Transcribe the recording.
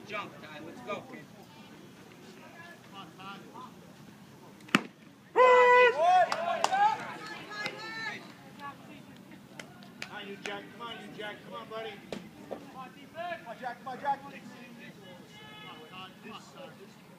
Jump time. Let's go. You Jack, come on, you Jack, come on, buddy. Come on, Jack, come on, Jack.